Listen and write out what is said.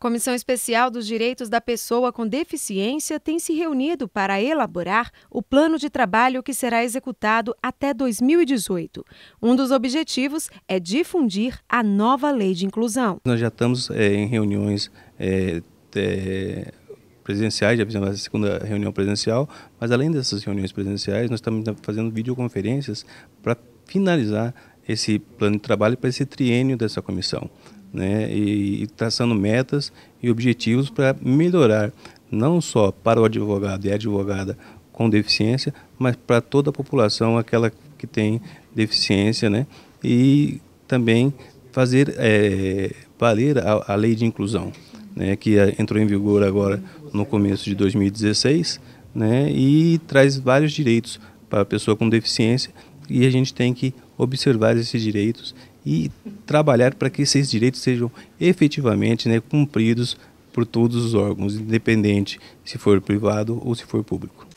Comissão Especial dos Direitos da Pessoa com Deficiência tem se reunido para elaborar o plano de trabalho que será executado até 2018. Um dos objetivos é difundir a nova lei de inclusão. Nós já estamos em reuniões presenciais, já fizemos a segunda reunião presencial, mas além dessas reuniões presenciais, nós estamos fazendo videoconferências para finalizar esse plano de trabalho para esse triênio dessa comissão, né? E traçando metas e objetivos para melhorar, não só para o advogado e a advogada com deficiência, mas para toda a população, aquela que tem deficiência, né? E também fazer valer a lei de inclusão, né? Que entrou em vigor agora no começo de 2016, né? E traz vários direitos para a pessoa com deficiência, e a gente tem que observar esses direitos e trabalhar para que esses direitos sejam efetivamente, né, cumpridos por todos os órgãos, independente se for privado ou se for público.